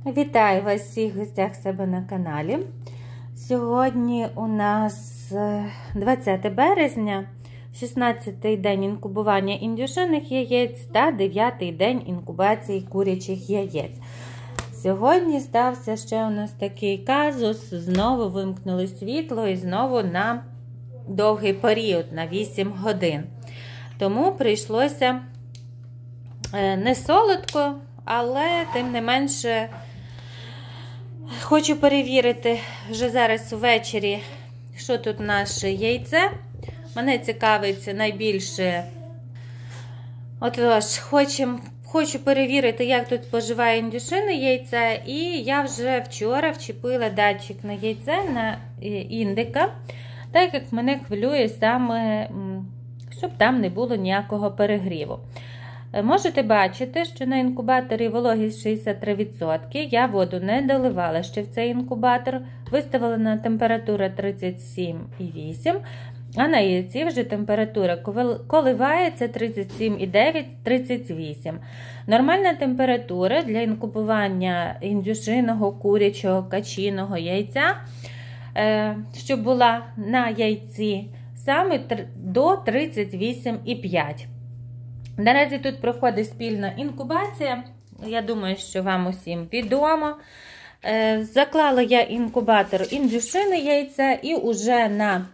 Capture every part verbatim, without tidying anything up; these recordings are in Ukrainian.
Вітаю вас всіх в гостях себе на каналі. Сьогодні у нас двадцяте березня, шістнадцятий день інкубування індюшиних яєць та дев'ятий день інкубації курячих яєць. Сьогодні стався ще у нас такий казус, знову вимкнули світло і знову на довгий період, на вісім годин. Тому прийшлося не солодко, але тим не менше хочу перевірити вже зараз ввечері, що тут наше яйце. Мене цікавить найбільше. Отож, хочем, хочу перевірити, як тут поживає індюшине яйце. І я вже вчора вчепила датчик на яйце, на індика, так як мене хвилює саме, щоб там не було ніякого перегріву. Можете бачити, що на інкубаторі вологість шістдесят три відсотки. Я воду не доливала ще в цей інкубатор. Виставила на температуру тридцять сім і вісім. А на яйці вже температура коливається тридцять сім і дев'ять - тридцять вісім. Нормальна температура для інкубування індюшиного, курячого, качиного яйця, щоб була на яйці, саме до тридцять вісім і п'ять. Наразі тут проходить спільна інкубація, я думаю, що вам усім відомо. Заклала я інкубатор індюшини яйця і уже на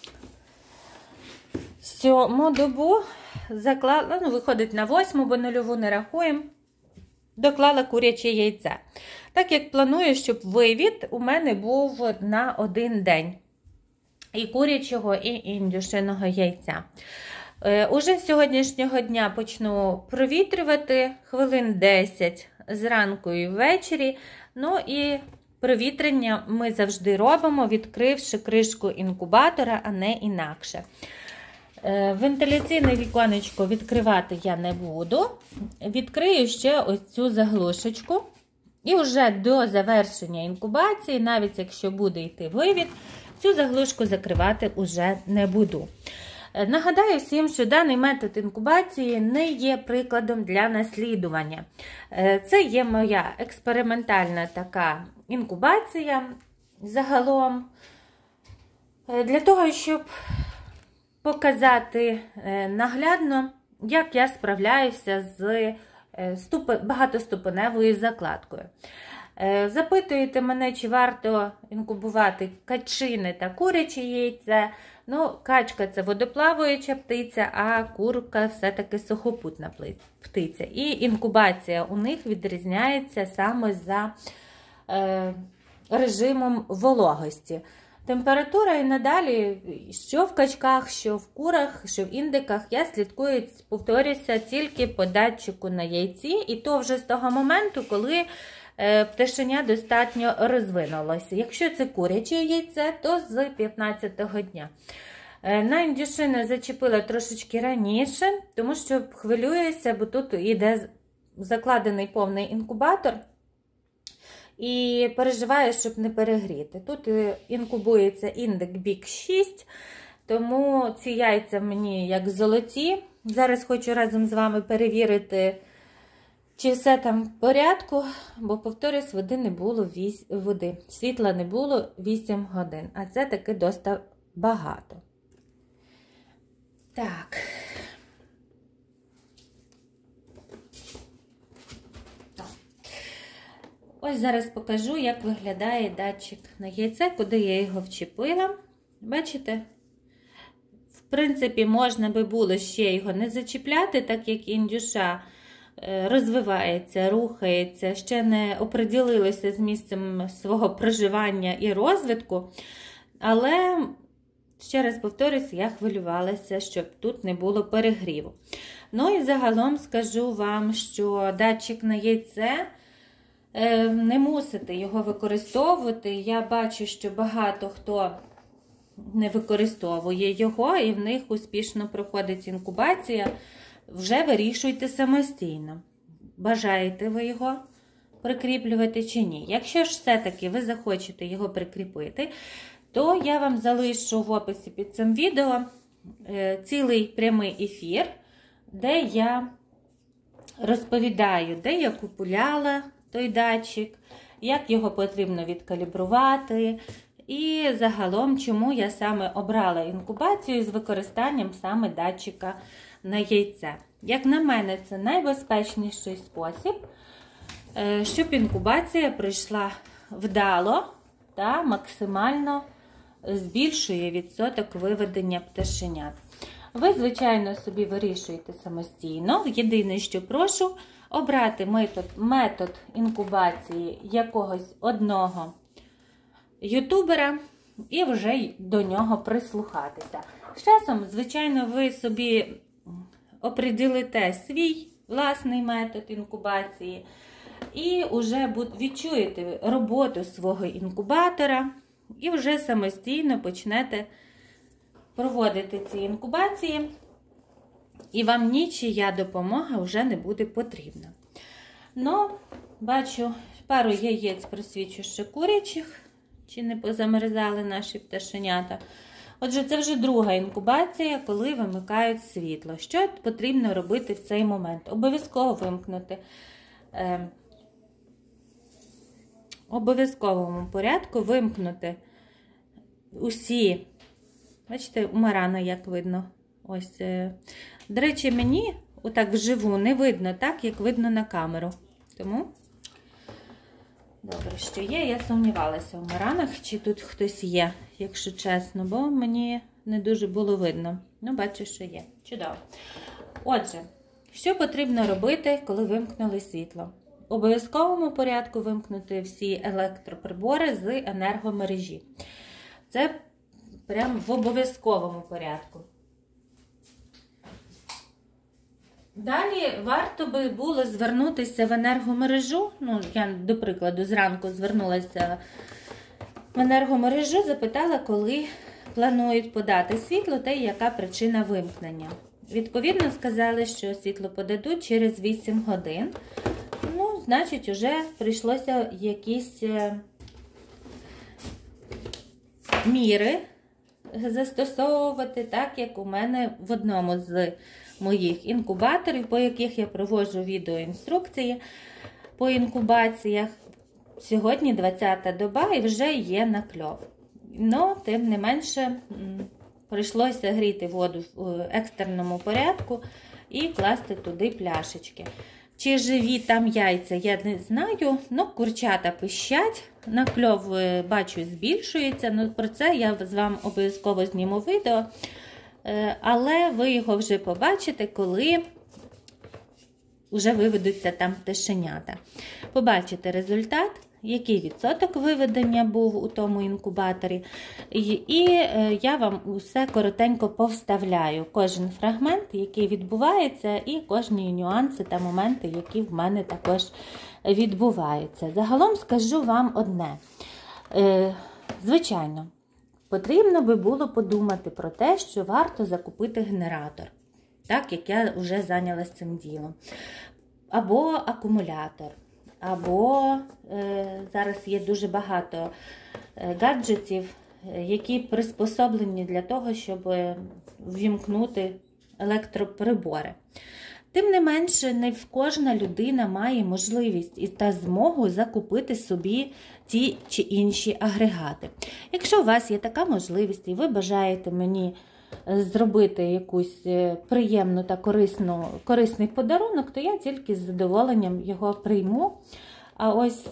сьому добу заклала, ну виходить на восьму, бо нульову не рахуємо, доклала куряче яйце. Так як планую, щоб вивід у мене був на один день і курячого, і індюшиного яйця. Уже з сьогоднішнього дня почну провітрювати хвилин десять зранку і ввечері. Ну і провітрення ми завжди робимо, відкривши кришку інкубатора, а не інакше. Вентиляційне віконечко відкривати я не буду. Відкрию ще ось цю заглушечку. І вже до завершення інкубації, навіть якщо буде йти вивід, цю заглушку закривати вже не буду. Нагадаю всім, що даний метод інкубації не є прикладом для наслідування. Це є моя експериментальна така інкубація загалом. Для того, щоб показати наглядно, як я справляюся з багатоступеневою закладкою. Запитуєте мене, чи варто інкубувати качине та куряче яйце. Ну, качка – це водоплаваюча птиця, а курка – все-таки сухопутна птиця. І інкубація у них відрізняється саме за е, режимом вологості. Температура і надалі, що в качках, що в курах, що в індиках, я слідкую, повторюся, тільки по датчику на яйці. І то вже з того моменту, коли пташеня достатньо розвинулося. Якщо це куряче яйце, то з п'ятнадцятого дня. На індюшину зачепила трошечки раніше, тому що хвилююся, бо тут йде закладений повний інкубатор. І переживаю, щоб не перегріти. Тут інкубується індик бік шість, тому ці яйця мені як золоті. Зараз хочу разом з вами перевірити, чи все там в порядку, бо, повторюсь, води не було, води, світла не було вісім годин, а це таки досить багато. Так. Ось зараз покажу, як виглядає датчик на яйце, куди я його вчепила. Бачите? В принципі, можна би було ще його не зачіпляти, так як індюша розвивається, рухається, ще не оприділилося з місцем свого проживання і розвитку. Але, ще раз повторюсь, я хвилювалася, щоб тут не було перегріву. Ну і загалом скажу вам, що датчик на яйце, не мусите його використовувати. Я бачу, що багато хто не використовує його, і в них успішно проходить інкубація. Вже вирішуйте самостійно, бажаєте ви його прикріплювати чи ні. Якщо ж все-таки ви захочете його прикріпити, то я вам залишу в описі під цим відео цілий прямий ефір, де я розповідаю, де я купувала той датчик, як його потрібно відкалібрувати. І загалом, чому я саме обрала інкубацію з використанням саме датчика на яйце. Як на мене, це найбезпечніший спосіб, щоб інкубація пройшла вдало та максимально збільшує відсоток виведення пташенят. Ви, звичайно, собі вирішуєте самостійно. Єдине, що прошу, обрати метод, метод інкубації якогось одного ютубера і вже до нього прислухатися. З часом, звичайно, ви собі оприділите свій власний метод інкубації і вже відчуєте роботу свого інкубатора і вже самостійно почнете проводити ці інкубації, і вам нічия допомога вже не буде потрібна. Ну, бачу, пару яєць просвічу ще курячих, чи не позамерзали наші пташенята. Отже, це вже друга інкубація, коли вимикають світло. Що потрібно робити в цей момент? Обов'язково вимкнути. Е, обов'язковому порядку вимкнути усі. Бачите, у Марана як видно. Ось. Е, до речі, мені отак вживу не видно так, як видно на камеру. Тому добре, що є. Я сумнівалася у Маранах, чи тут хтось є, якщо чесно, бо мені не дуже було видно. Ну, бачу, що є. Чудово. Отже, що потрібно робити, коли вимкнули світло? В обов'язковому порядку вимкнути всі електроприбори з енергомережі. Це прямо в обов'язковому порядку. Далі варто би було звернутися в енергомережу. Ну, я, до прикладу, зранку звернулася в енергомережу, запитала, коли планують подати світло та яка причина вимкнення. Відповідно, сказали, що світло подадуть через вісім годин. Ну, значить, вже прийшлося якісь міри застосовувати, так як у мене в одному з моїх інкубаторів, по яких я проводжу відеоінструкції по інкубаціях. Сьогодні двадцята доба і вже є накльов. Но, тим не менше, прийшлося гріти воду в екстреному порядку і класти туди пляшечки. Чи живі там яйця, я не знаю, ну курчата пищать, накльов, бачу, збільшується, ну про це я з вами обов'язково зніму відео, але ви його вже побачите, коли вже виведуться там пташенята. Побачите результат, який відсоток виведення був у тому інкубаторі. І, і я вам усе коротенько повставляю. Кожен фрагмент, який відбувається, і кожні нюанси та моменти, які в мене також відбуваються. Загалом скажу вам одне. Е, звичайно, потрібно би було подумати про те, що варто закупити генератор. Так, як я вже зайнялася цим ділом. Або акумулятор. Або е, зараз є дуже багато е, гаджетів, е, які приспособлені для того, щоб ввімкнути електроприбори. Тим не менше, не кожна людина має можливість і та змогу закупити собі ті чи інші агрегати. Якщо у вас є така можливість і ви бажаєте мені зробити якусь приємну та корисну, корисний подарунок, то я тільки з задоволенням його прийму. А ось,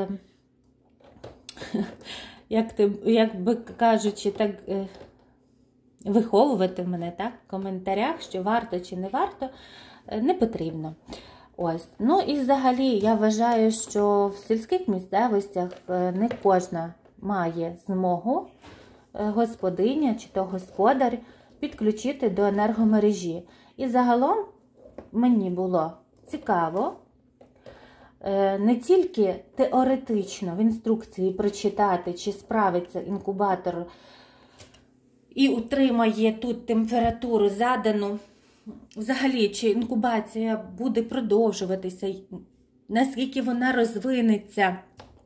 як, ти, як би кажучи, так виховувати мене так, в коментарях, що варто чи не варто, не потрібно. Ось. Ну і взагалі я вважаю, що в сільських місцевостях не кожна має змогу, господиня чи то господар, підключити до енергомережі. І загалом мені було цікаво не тільки теоретично в інструкції прочитати, чи справиться інкубатор і утримає тут температуру задану, взагалі, чи інкубація буде продовжуватися, наскільки вона розвинеться,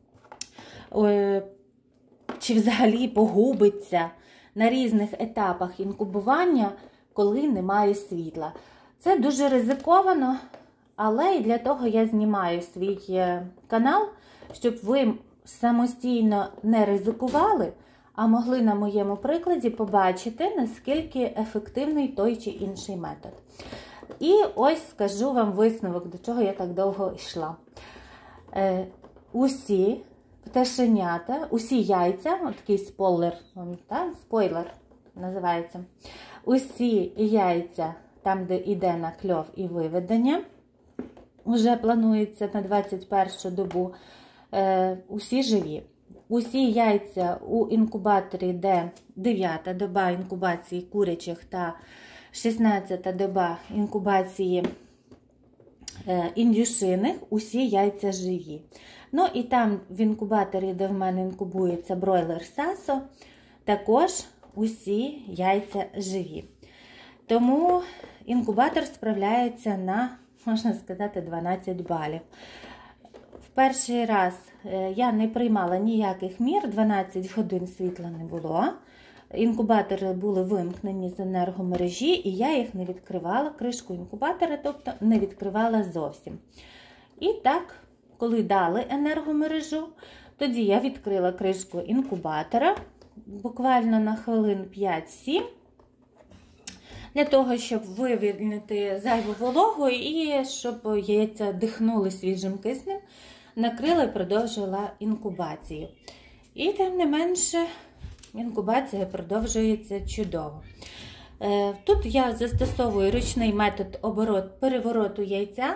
чи взагалі погубиться на різних етапах інкубування, коли немає світла. Це дуже ризиковано, Але і для того я знімаю свій канал, щоб ви самостійно не ризикували, а могли на моєму прикладі побачити, наскільки ефективний той чи інший метод. І ось скажу вам висновок, до чого я так довго йшла. Е, усі пташенята, усі яйця, от такий спойлер, так, спойлер називається, усі яйця, там де йде на кльов і виведення, вже планується на двадцять першу добу, е, усі живі. Усі яйця у інкубаторі, де дев'ята доба інкубації курячих та шістнадцята доба інкубації е, індюшиних, усі яйця живі. Ну і там в інкубаторі, де в мене інкубується бройлер Сасо, також усі яйця живі. Тому інкубатор справляється на, можна сказати, дванадцять балів. В перший раз я не приймала ніяких мір, дванадцять годин світла не було. Інкубатори були вимкнені з енергомережі, і я їх не відкривала, кришку інкубатора, тобто не відкривала зовсім. І так, коли дали енергомережу, тоді я відкрила кришку інкубатора, буквально на хвилин п'ять-сім, для того, щоб вивільнити зайву вологу і щоб яйця дихнули свіжим киснем, накрила і продовжила інкубацію. І тим не менше, інкубація продовжується чудово. Тут я застосовую ручний метод оборот, перевороту яйця.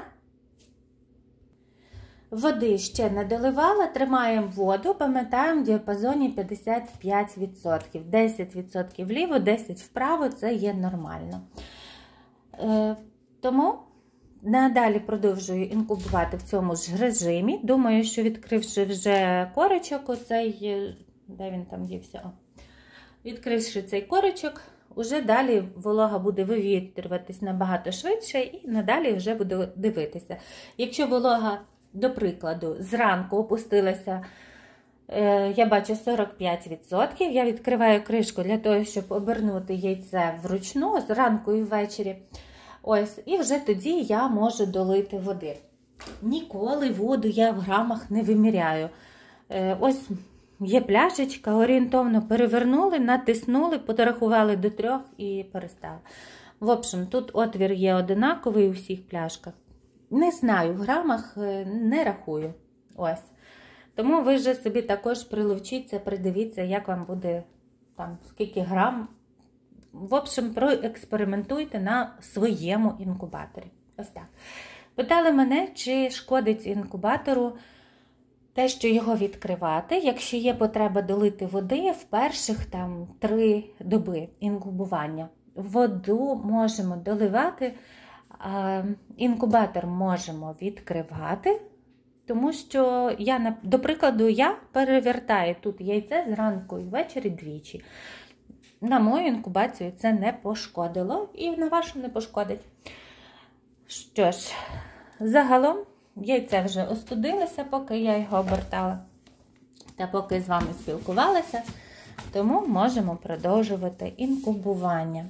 Води ще не доливала, тримаємо воду, пам'ятаємо в діапазоні п'ятдесят п'ять відсотків. десять відсотків вліво, десять відсотків вправо, це є нормально. Е, тому надалі продовжую інкубувати в цьому ж режимі. Думаю, що відкривши вже корочок, оцей, де він там дівся? О. Відкривши цей корочок, уже далі волога буде вивітрюватись набагато швидше і надалі вже буду дивитися. Якщо волога, до прикладу, зранку опустилася, я бачу сорок п'ять відсотків, я відкриваю кришку для того, щоб обернути яйце вручну, зранку і ввечері. Ось, і вже тоді я можу долити води. Ніколи воду я в грамах не виміряю. Ось є пляшечка, орієнтовно перевернули, натиснули, порахували до трьох і перестали. В общем, тут отвір є одинаковий у всіх пляшках. Не знаю, в грамах не рахую. Ось. Тому ви вже собі також приловчіться, придивіться, як вам буде, там, скільки грам. В общем, проекспериментуйте на своєму інкубаторі. Ось так. Питали мене, чи шкодить інкубатору те, що його відкривати, якщо є потреба долити води в перших там три доби інкубування. Воду можемо доливати, інкубатор можемо відкривати, тому що, я, до прикладу, я перевертаю тут яйце зранку і ввечері двічі. На мою інкубацію це не пошкодило і на вашу не пошкодить. Що ж, загалом яйце вже остудилося, поки я його обертала, та поки з вами спілкувалася, тому можемо продовжувати інкубування.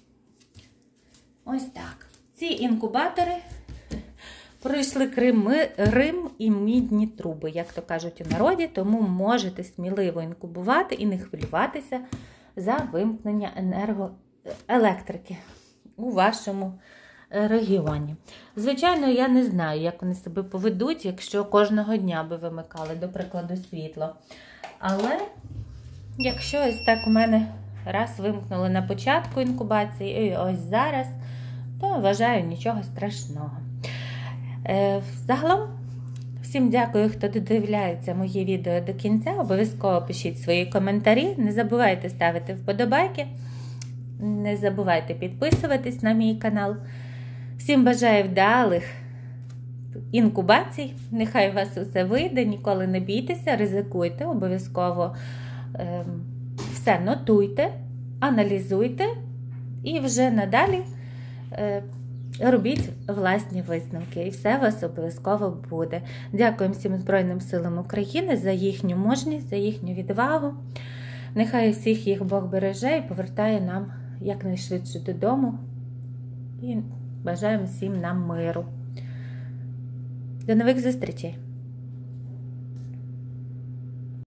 Ось так. Ці інкубатори пройшли Рим і мідні труби, як то кажуть у народі, тому можете сміливо інкубувати і не хвилюватися за вимкнення енергоелектрики у вашому регіоні. Звичайно, я не знаю, як вони себе поведуть, якщо кожного дня би вимикали, до прикладу, світло. Але якщо ось так у мене раз вимкнули на початку інкубації і ось зараз, то вважаю, нічого страшного. Загалом, всім дякую, хто додивляється мої відео до кінця. Обов'язково пишіть свої коментарі. Не забувайте ставити вподобайки. Не забувайте підписуватись на мій канал. Всім бажаю вдалих інкубацій. Нехай у вас усе вийде, ніколи не бійтеся, ризикуйте. Обов'язково е, все нотуйте, аналізуйте і вже надалі е, робіть власні висновки, і все у вас обов'язково буде. Дякую всім Збройним силам України за їхню мужність, за їхню відвагу. Нехай всіх їх Бог береже і повертає нам якнайшвидше додому. І бажаємо всім нам миру. До нових зустрічей!